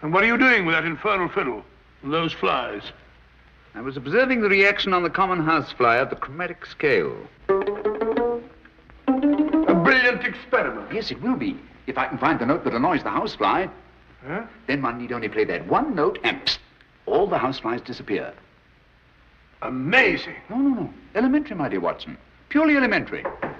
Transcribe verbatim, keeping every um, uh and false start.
And what are you doing with that infernal fiddle and those flies? I was observing the reaction on the common housefly of the chromatic scale. A brilliant experiment. Yes, it will be. If I can find the note that annoys the housefly, huh? Then one need only play that one note and psst, all the houseflies disappear. Amazing. No, no, no. Elementary, my dear Watson. Purely elementary.